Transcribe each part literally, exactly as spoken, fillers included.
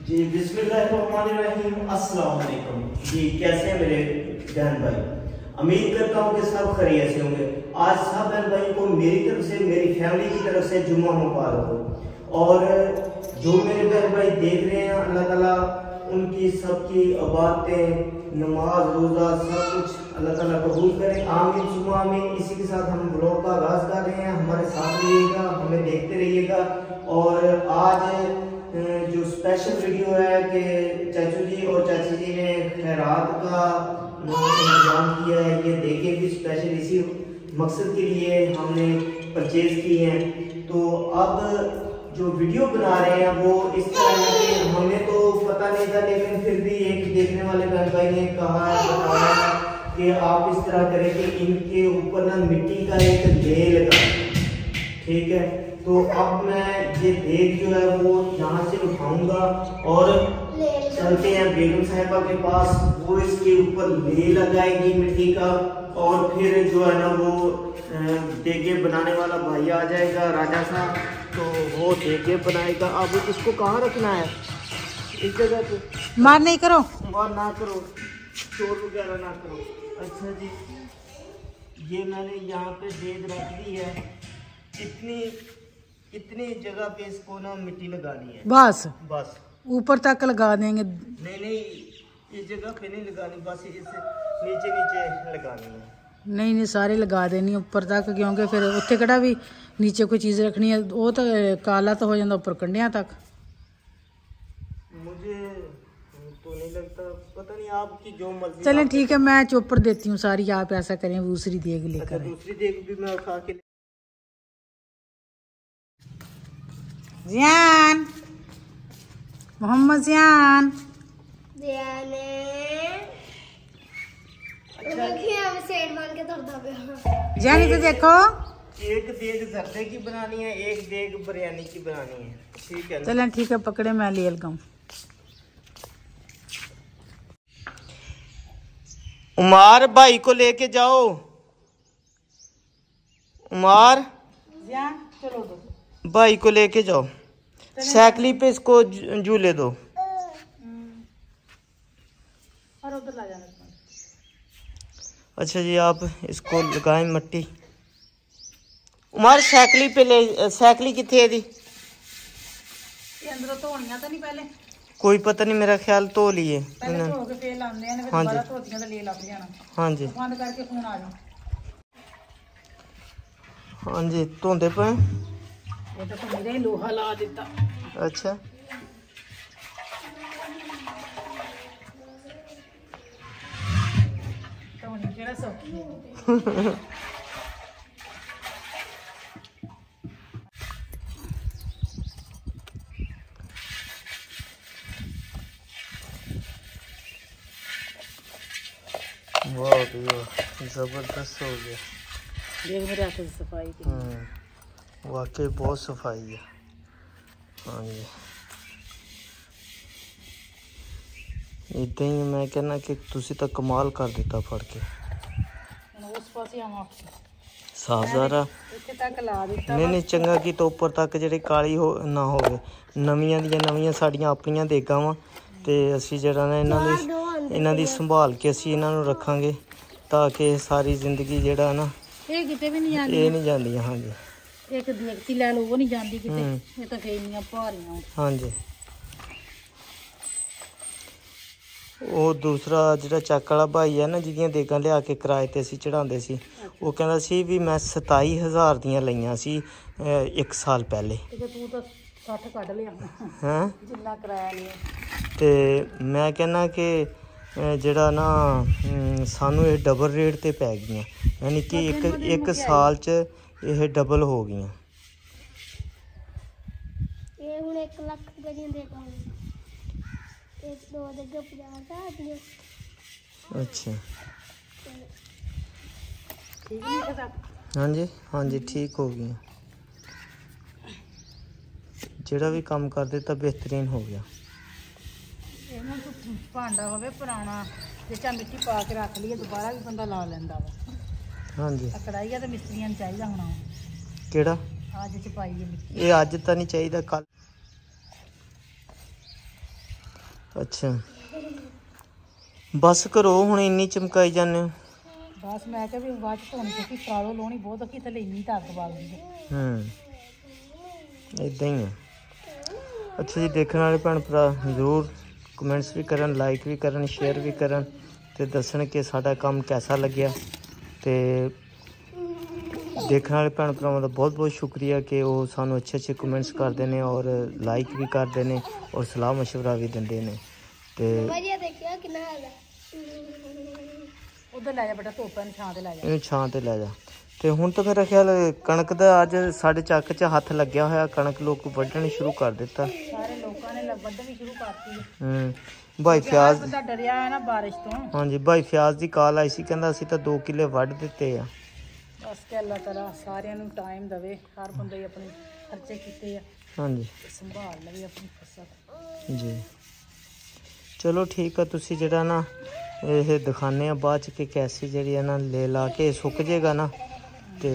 जी बिस्मिल्लाहिर्रहमानिर्रहीम, अस्सलाम वालेकुम। जी कैसे हैं मेरे बहन भाई? उम्मीद करता हूँ कि सब खैरियत से होंगे। आज सब बहन भाई को मेरी तरफ से, मेरी फैमिली की तरफ से जुम्मा मुबारक हो। और जो मेरे बहन भाई देख रहे हैं, अल्लाह ताला उनकी सबकी इबादतें, नमाज, रोज़ा सब कुछ अल्लाह ताला कबूल करे। आमीन सुम्मा आमीन। इसी के साथ हम ब्लॉग का आगाज़ कर रहे हैं। हमारे साथ रहिएगा, हमें देखते रहिएगा। और आज जो स्पेशल वीडियो है कि चाचू जी और चाची जी ने खैरात का इंतजाम किया है, ये देखें भी स्पेशल इसी मकसद के लिए हमने परचेज की है। तो अब जो वीडियो बना रहे हैं वो इस तरह है कि हमें तो पता नहीं था, लेकिन फिर भी एक देखने वाले बहन भाई ने कहा है, बताया है कि आप इस तरह करें कि इनके ऊपर ना मिट्टी का एक लेप लगाएं। ठीक है, तो अब मैं ये देख जो है वो यहाँ से उठाऊंगा और चलते हैं बेगम साहिबा के पास। वो इसके ऊपर ले लगाएगी मिट्टी का, और फिर जो है ना वो देगे बनाने वाला भाई आ जाएगा, राजा साहब, तो वो देगे बनाएगा। अब इसको कहाँ रखना है? इस जगह पे। मार नहीं करो, मार ना करो, चोर वगैरह ना करो। अच्छा जी, ये मैंने यहाँ पे देग रख दी है। इतनी इतनी जगह पे इसको ना मिट्टी लगानी है, बस बस ऊपर तक लगा देंगे। नहीं नहीं, इस जगह पे नहीं लगानी, बस इस नीचे नीचे लगानी है। नहीं नहीं, सारे लगा देनी ऊपर तक, क्योंकि फिर उत्ते कड़ा भी नीचे कोई चीज़ रखनी है, वो तो काला तो हो जाता ऊपर कंडिया तक। मुझे तो नहीं लगता, पता नहीं, आपकी जो मर्जी। चलें ठीक है, मैं चोपर देती हूँ सारी, आप ऐसा करें दूसरी देग लेकर। अच्छा, दूसरी देग भी मैं उठा के। जियान, मोहम्मद जियान, जियान तो देखो, एक देग जर्दे की बनानी है, एक देग बिरयानी की बनानी है। ठीक है, चलें ठीक है, पकड़े मैं ले लगाऊं। उमार भाई को लेके जाओ। उमार चलो दो। भाई को लेके जाओ, साइकिल पे इसको झूले दो। और उधर ला जाना। अच्छा जी, आप इसको लगाएं मिट्टी। उमार साइकिल पे ले, साइकिल कितने दी? ये अंदर धोनिया तो नहीं पहले? कोई पता नहीं, मेरा ख्याल धो लिए। पहले धो के फिर लांदे हैं, फिर हाँ दोबारा जी, धोतियां तो ले लग जाना। हाँ जी, बंद करके फोन आ जाओ। हाँ जी, धोंदे पे। ये तो मेरे ही लोहा ला देता। अच्छा, धोनी केड़ा सौखी है। वाह वाह, जबरदस्त हो गया। देख मेरे हाथ से सफाई की। वाकई बहुत सफाई है। हाँ जी, इदा ही मैं कहना कि तुसी तो कमाल कर दिता फड़ के। उस पासे आवा साफ ज़ारा इत्थे तक ला दिता। नहीं नहीं, चंगा की तो ऊपर तक ਜਿਹੜੀ ਕਾਲੀ ਹੋ ਨਾ ਹੋਵੇ। ਨਵੀਆਂ ਦੀਆਂ ਨਵੀਆਂ ਸਾਡੀਆਂ ਆਪਣੀਆਂ ਦੇਗਾਂ ਵਾ, ਤੇ ਅਸੀਂ ਜਿਹੜਾ ਨਾ ਇਹਨਾਂ ਦੀ ਇਹਨਾਂ ਦੀ ਸੰਭਾਲ ਕੇ ਅਸੀਂ ਇਹਨਾਂ ਨੂੰ ਰੱਖਾਂਗੇ, ਤਾਂ ਕਿ ਸਾਰੀ ਜ਼ਿੰਦਗੀ ਜਿਹੜਾ ਨਾ ਇਹ ਕਿਤੇ ਵੀ ਨਹੀਂ ਜਾਂਦੀ। ਇਹ ਨਹੀਂ ਜਾਂਦੀਆਂ। ਹਾਂਜੀ, ਇੱਕ ਦੇਗਤੀ ਲੈ ਲਓ, ਉਹ ਨਹੀਂ ਜਾਂਦੀ ਕਿਤੇ। ਇਹ ਤਾਂ ਫੇਰ ਇੰਨੀਆਂ ਭਾਰੀਆਂ। ਹਾਂਜੀ, ਉਹ ਦੂਸਰਾ ਜਿਹੜਾ ਚੱਕ ਵਾਲਾ ਭਾਈ ਹੈ ਨਾ, ਜਿਹਦੀਆਂ ਦੇਗਾਂ ਲਿਆ ਕੇ ਕਿਰਾਏ ਤੇ ਅਸੀਂ ਚੜਾਉਂਦੇ ਸੀ, ਉਹ ਕਹਿੰਦਾ ਸੀ ਵੀ ਮੈਂ ਸਤਾਈ ਹਜ਼ਾਰ ਦੀਆਂ ਲਈਆਂ ਸੀ ਇੱਕ ਸਾਲ ਪਹਿਲੇ। ਤੂੰ ਤਾਂ ਸੱਠ ਕੱਢ ਲਿਆ ਹੈਂ, ਜਿੰਨਾ ਕਿਰਾਇਆ ਲਿਆ। ਤੇ ਮੈਂ ਕਹਿੰਦਾ ਕਿ ਜਿਹੜਾ ਨਾ ਸਾਨੂੰ ਇਹ ਡਬਲ ਰੇਟ ਤੇ ਪੈ ਗਈਆਂ, ਯਾਨੀ ਕਿ ਇੱਕ ਇੱਕ ਸਾਲ 'ਚ ਇਹ ਡਬਲ ਹੋ ਗਈਆਂ। ਇਹ ਹੁਣ ਇੱਕ ਲੱਖ ਰੁਪਏ ਦੀਆਂ ਦੇ ਦਾਂਗੇ। एक दो जगह पचास दिए। अच्छा, ठीक है। हाँ जी, हाँ जी, ठीक हो गई। जेड़ा भी काम कर देता बेहतरीन हो गया। भांडा होवे पुराना, जिस मिट्टी पा के रख लीए, दोबारा भी बंदा ला लेंदा वा। हाँ जी, कढ़ाई है तो मिस्त्रियां चाहिए होना। केड़ा अज च पाई है मिट्टी? ये अज तो नहीं चाहिए, कल। अच्छा बस करो हुण इन्नी चमकाई जाने हो। बस मैं क्या भी बाद च धोनी क्योंकि प्रालो लाउणी बहुत औखी थल्ले इन्नी तो अग्ग बालदी है। हूँ इदां ही है। अच्छा जी देखने वाले भैन भरा जरूर कमेंट्स भी करन, लाइक भी करन, शेयर भी करन ते दस्सन कि साडा काम कैसा लग्या। ते देखने वाले भैन भरावां दा बहुत बहुत शुक्रिया कि वो सानू अच्छे अच्छे कमेंट्स करते हैं और लाइक भी करते हैं और सलाह मशवरा भी दिंदे ने। ते उधर लै जा बेटा धुप्प है छां ते लै जा। इन्हूं छां ते लै जा। ते हुण तो मेरा ख्याल कणक दा अज साढ़े चक च हत्थ लग्या होया, कणक लोग वड्ढण शुरू कर दिता। सारे लोगों ने वड्ढणी शुरू करती है। हूँ भाई फ्याज बंदा डरिया है ना बारिश तो। हाँ जी भाई फ्याज की कॉल आई सी, कहंदा असीं तां दो किले वड्ढ दित्ते आ। बस कि अल्लाह ताला सारिਆਂ ਨੂੰ टाइम दवे, हर बंदे अपने खर्चे कीते आ। हाँ जी संभाल लवे अपनी फसल जी। चलो ठीक है, तुसी जेड़ा ना ये दिखाने आ बाद च कि कैसी जी है ना ले ला के सुक जाएगा ना। तो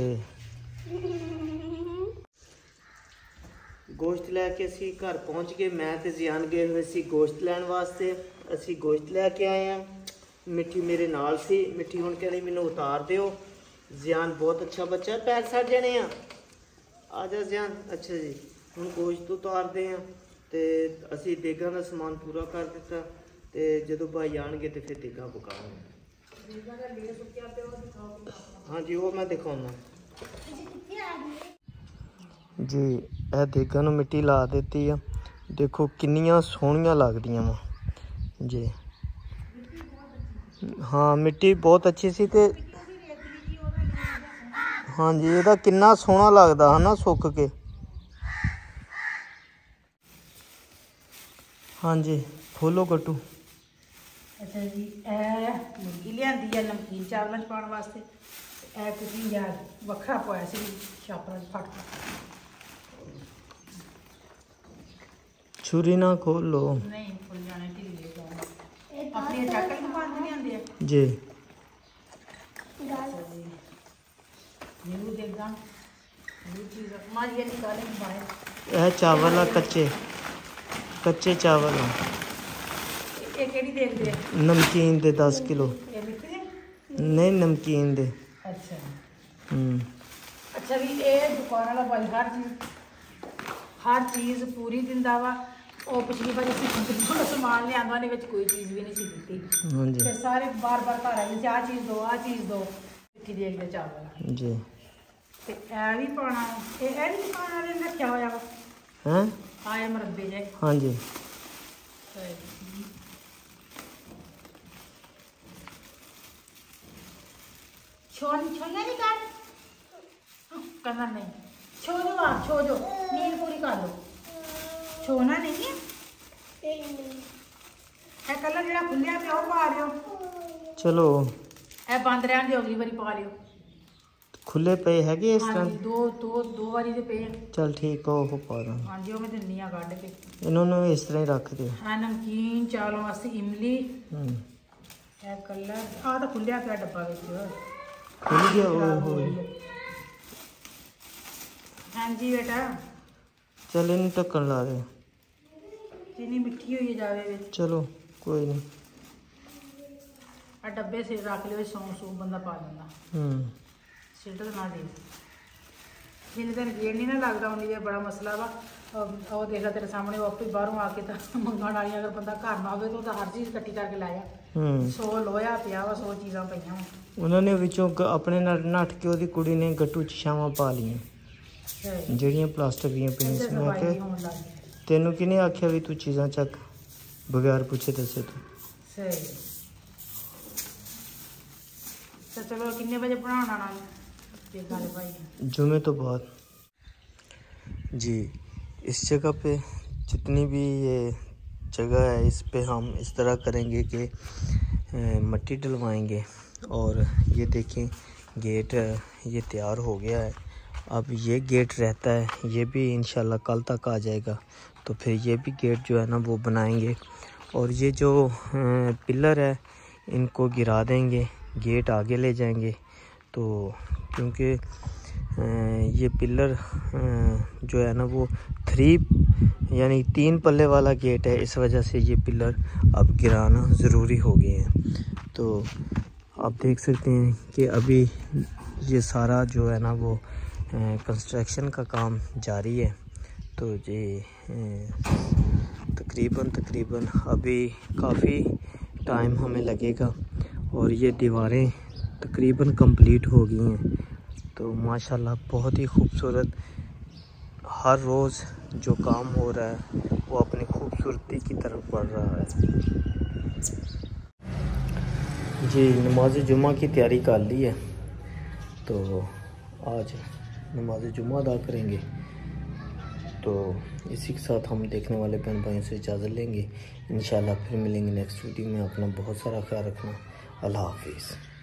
गोश्त लैके असी घर पहुँच गए। मैं तो जियान गए हुए सी गोश्त लैन वास्ते। असी गोश्त लैके आए हैं। मिट्ठी मेरे नाल सी। मिट्ठी हुण कहनी मैनू उतार दिओ, जियान बहुत अच्छा बच्चा, पैर सड़ जाने आ, आ जा जियान। अच्छा जी हुण गोश्त उतारते हैं तो असी देगां दा समान पूरा कर दिता। तो जो भाई आएंगे तो फिर देगा पकाओगे। हाँ जी वो मैं दिखाऊंगा जी। यह देगां नूं मिट्टी ला दी है। देखो किन्नियां सोहणियां लगदियां वा जी। हाँ मिट्टी बहुत अच्छी सी। ते हाँ जी ਇਹਦਾ किन्ना सोहना लगदा है ना सुक के। हाँ जी खोलो कट्टू। अच्छा जी ए मुर्गी लियांदी है नमकीन चावलों च पाउण वास्ते। ए कुकिंग गैस वखरा पाया सी छापरा च फट छुरी ना खोल लो। नहीं खुल जाने ढिल्ले जाने अपनी चक्कर में पांदे नहीं आंदे जी। नींबू देगा नींबू चीज मार ये निकाले बाहर। यह चावल आ कच्चे कच्चे चावल आ। ये केड़ी देख दे नमकीन दे दस किलो। ये मिट्टी दे नहीं नमकीन दे। अच्छा हम्म अच्छा भी ये दुकान वाला भाई हर चीज हर चीज़ पूरी दिंदा वा। ਉਹ ਪਿਛਲੀ ਵਾਰ ਅਸੀਂ ਥੋੜਾ ਸਮਾਨ ਲਿਆਂਦਾ ਉਹਨੇ ਵਿੱਚ ਕੋਈ ਚੀਜ਼ ਵੀ ਨਹੀਂ ਸੀ ਦਿੱਤੀ। ਹਾਂਜੀ ਤੇ ਸਾਰੇ ਬਾਰ-ਬਾਰ ਘਰ ਆਏ ਸੀ ਆਹ ਚੀਜ਼ ਦੋ ਆਹ ਚੀਜ਼ ਦੋ ਮਿੱਠੀ ਦੇਖਦੇ ਚਾਵਲ ਜੀ। ਤੇ ਇਹ ਵੀ ਪਾਣਾ ਇਹ ਇਹ ਨਹੀਂ ਪਾਣਾ ਵਾਲੇ ਨੇ ਰੱਖਿਆ ਹੋਇਆ ਵਾ ਹੈ ਆਏ ਮਰੱਬੇ ਜੇ। ਹਾਂਜੀ छोड़ छोड़ना नहीं कर करना नहीं छो दो आप छो दो नींद पूरी कर लो छोना नहीं है ए कलर जेड़ा खुलिया पे ओ पा लियो। चलो ए बंद रहन दियो अगली बारी पा लियो। खुले पे हैगे इस तरह दो दो दो बारी दे पे। चल ठीक है वो पा दा। हां जी ओ मैं दिन्नी आ काट के इन्होंने इस तरह ही रख दे। हां नमकीन चावलों वास्ते इमली हम्म ए कलर आ तो खुलिया पे डब्बा विच खुल गया वो हो। हाँ जी बेटा चल इन ढक्कन ला दे जिनी मिट्टी हुई जावे। चलो कोई नहीं आ डब्बे से रख लियो सौ सौ बंदा पा लेंदा। हम्म सिल्ट ना दे जिन्ने दिन गेड़ नहीं ना लगता उन्नी देर बड़ा मसला वा। और देखा तेरे सामने वो आपे बाहरों आके तो मंगण वाली अगर बंदा घर ना हो तो हर चीज़ कट्ठी करके लाया। सौ लोया पिया वा सौ चीज़ां पईयां उन्होंने विचों अपने नट के ओदी कुड़ी ने गट्टू च छावां पा लियां ਜਿਹੜੀਆਂ ਪਲਾਸਟਿਕ ਦੀਆਂ ਪਈਆਂ ਸੀ। ਮੈਂ ਕਿ ਤੈਨੂੰ ਕਿਹਨੇ ਆਖਿਆ ਵੀ ਤੂੰ ਚੀਜ਼ਾਂ ਚੱਕ ਬਗੈਰ ਪੁੱਛੇ ਦੱਸੇ ਤੂੰ ਸਹੀ। ਤਾਂ ਚਲੋ ਕਿੰਨੇ ਵਜੇ ਬਣਾਉਣ ਆਣਾ है भाई जुमे तो बाद जी। इस जगह पे जितनी भी ये जगह है इस पे हम इस तरह करेंगे कि मिट्टी डलवाएंगे। और ये देखें गेट ये तैयार हो गया है। अब ये गेट रहता है ये भी इंशाल्लाह कल तक आ जाएगा। तो फिर ये भी गेट जो है ना वो बनाएंगे। और ये जो पिलर है इनको गिरा देंगे गेट आगे ले जाएंगे। तो क्योंकि ये पिलर जो है ना वो थ्री यानी तीन पल्ले वाला गेट है, इस वजह से ये पिलर अब गिराना ज़रूरी हो गए हैं। तो आप देख सकते हैं कि अभी ये सारा जो है ना वो कंस्ट्रक्शन का काम जारी है। तो ये तकरीबन तकरीबन अभी काफ़ी टाइम हमें लगेगा और ये दीवारें तकरीबन कंप्लीट हो गई हैं। तो माशाल्लाह बहुत ही खूबसूरत, हर रोज़ जो काम हो रहा है वो अपनी खूबसूरती की तरफ बढ़ रहा है। जी नमाज जुमा की तैयारी कर ली है, तो आज नमाज जुमा अदा करेंगे। तो इसी के साथ हम देखने वाले बहन भाइयों से इजाज़त लेंगे। इंशाल्लाह फिर मिलेंगे नेक्स्ट वीडियो में। अपना बहुत सारा ख्याल रखना। अल्लाह हाफिज़।